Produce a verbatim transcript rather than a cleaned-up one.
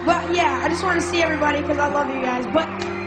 But yeah, I just wanted to see everybody because I love you guys. But